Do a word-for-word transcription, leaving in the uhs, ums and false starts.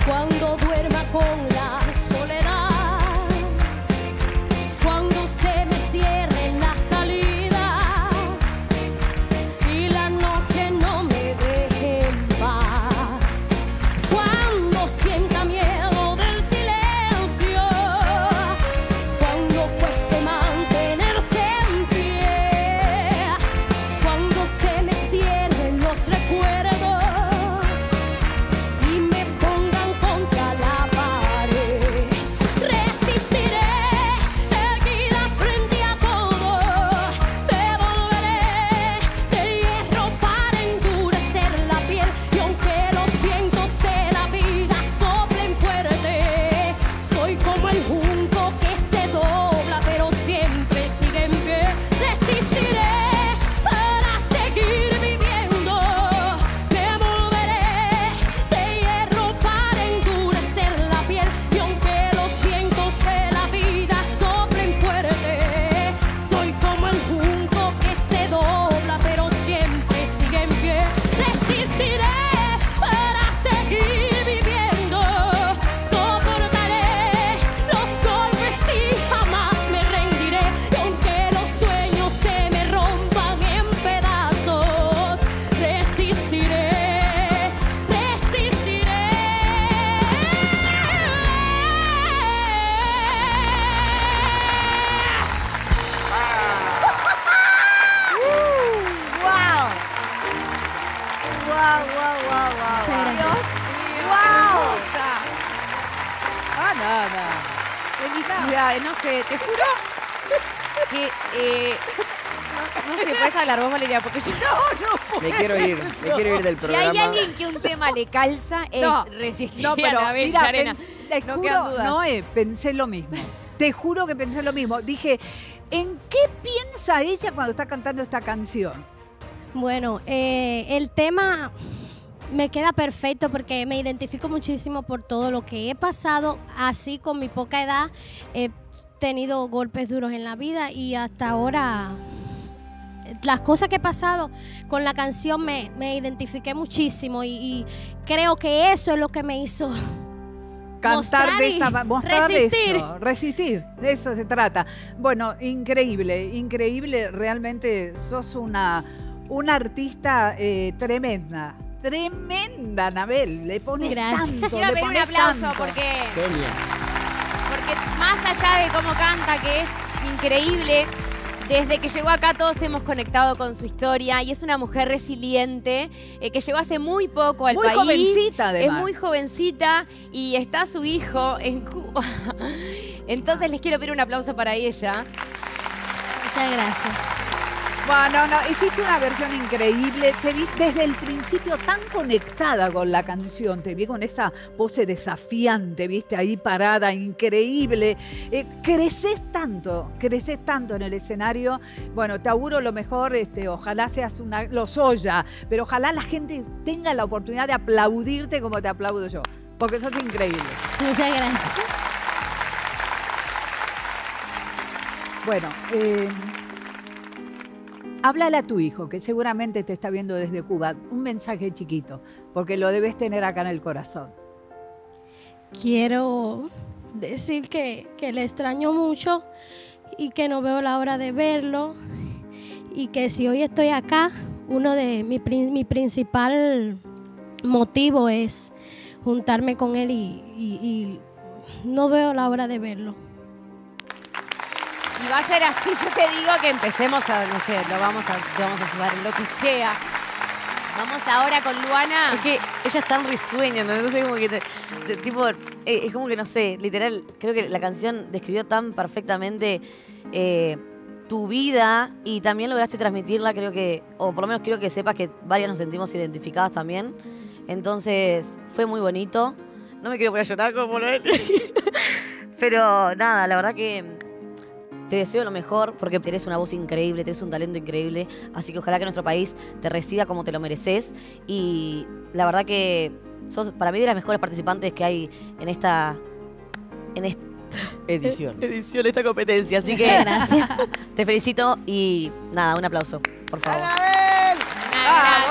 cuando duerma con la soledad, cuando se me cierren las salidas y la noche no me deje en paz, cuando sienta miedo del silencio, cuando cueste mantenerse en pie, cuando se me cierren los recuerdos y me pongan contra la pared, resistiré, erguida frente a todo, te volveré de hierro para endurecer la piel, y aunque los vientos de la vida soplen fuerte, soy como el junco que se dobla pero siempre sigue en pie, resistiré para seguir viviendo, me volveré de hierro para endurecer la piel, y aunque los vientos de la vida soplen fuerte, soy como el junco que se dobla pero siempre sigue en pie, resistiré para seguir viviendo, soportaré los golpes y jamás me rendiré, y aunque los sueños se me rompan en pedazos, resistiré, resistiré. ¡Wow! ¡Wow, wow, wow, wow! Muchas gracias. ¡Wow! Ah, nada. Felicidades, no sé, te juro que... Eh, no, no sé, puedes hablar vos, Valeria, porque yo... Me quiero ir, me quiero ir del Si programa. hay alguien que un tema le calza, es No, resistir No, pero a Anabel mira, Llarena. pens- te No juro, quedan dudas. Noé, pensé lo mismo. Te juro que pensé lo mismo. Dije, ¿en qué piensa ella cuando está cantando esta canción? Bueno, eh, el tema me queda perfecto porque me identifico muchísimo por todo lo que he pasado, así con mi poca edad he tenido golpes duros en la vida y hasta ahora las cosas que he pasado con la canción me, me identifiqué muchísimo y, y creo que eso es lo que me hizo Cantar mostrar de y esta ma- mostrar resistir. eso, resistir, de eso se trata. Bueno, increíble, increíble, realmente sos una, una artista eh, tremenda, tremenda, Anabel, le pones Gracias. tanto, Quiero le pedir un pones aplauso tanto. porque, Genia. porque más allá de cómo canta, que es increíble, desde que llegó acá todos hemos conectado con su historia y es una mujer resiliente eh, que llegó hace muy poco al Muy país. jovencita, además. Es muy jovencita y está su hijo en Cuba. Entonces les quiero pedir un aplauso para ella. Muchas gracias. Bueno, no, hiciste una versión increíble. Te vi desde el principio tan conectada con la canción. Te vi con esa pose desafiante, viste, ahí parada, increíble. Eh, creces tanto, creces tanto en el escenario. Bueno, te auguro lo mejor. Este, ojalá seas una Lozoya, pero ojalá la gente tenga la oportunidad de aplaudirte como te aplaudo yo, porque sos increíble. Muchas gracias. Bueno, eh, háblale a tu hijo, que seguramente te está viendo desde Cuba, un mensaje chiquito, porque lo debes tener acá en el corazón. Quiero decir que, que le extraño mucho y que no veo la hora de verlo y que si hoy estoy acá, uno de mi, prin- mi principal motivo es juntarme con él y, y- y no veo la hora de verlo. Y va a ser así, yo te digo que empecemos a, no sé, lo vamos a, lo vamos a jugar en lo que sea. Vamos ahora con Luana. Es que ella es tan risueña, ¿no? No sé, como que, te- te- tipo, eh, es como que, no sé, literal, creo que la canción describió tan perfectamente eh, tu vida y también lograste transmitirla, creo que, o por lo menos quiero que sepas que varias nos sentimos identificadas también. Entonces, fue muy bonito. No me quiero poner a llorar como por él. Pero nada, la verdad que te deseo lo mejor porque tenés una voz increíble, tenés un talento increíble. Así que ojalá que nuestro país te reciba como te lo mereces. Y la verdad que sos para mí de las mejores participantes que hay en esta, en esta Edición. edición, esta competencia. Así que Gracias. te felicito y nada, un aplauso, por favor. Una